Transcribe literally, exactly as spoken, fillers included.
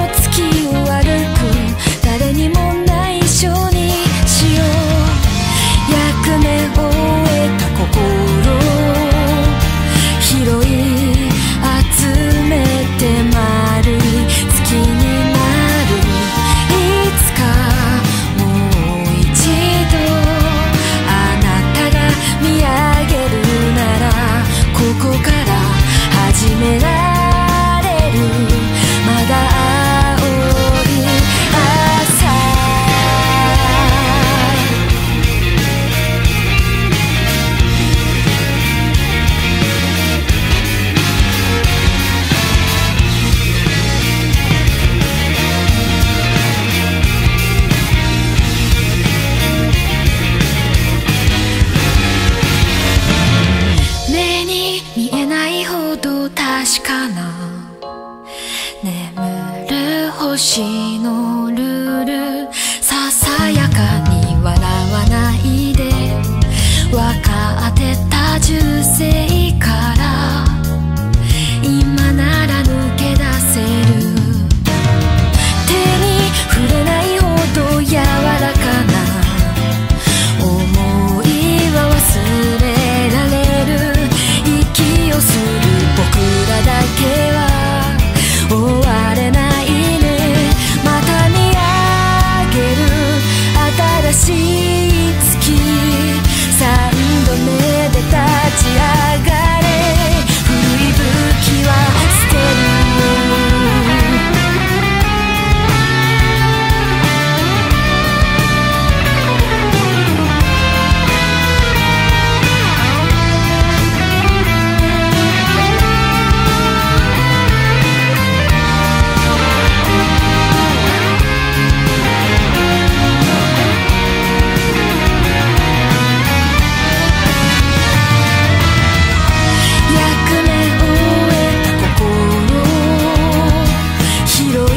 月を歩く誰にも内緒にしよう。役目を終えた心拾い集めて丸い月になる。いつかもう一度あなたが見上げるならここから始められる。まだ青い朝。目に見えないほど確かな眠る星のルール。ささやかに笑わないで分かってた銃声から今なら抜け出せる。手に触れないほど柔らかな思いは忘れられる。息をする僕らだけは終われないね。また見上げる新しい月。三度目で立ち上がれ。古い武器は捨てる。役目を終えた心拾い